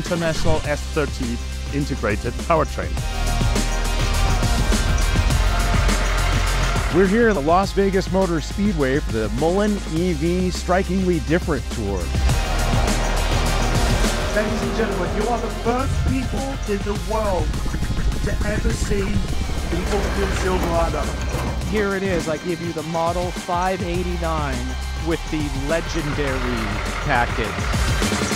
International S30 integrated powertrain. We're here at the Las Vegas Motor Speedway for the Mullen EV Strikingly Different Tour. Ladies and gentlemen, you are the first people in the world to ever see the Austin Silverado. Here it is. I give you the Model 589 with the legendary package.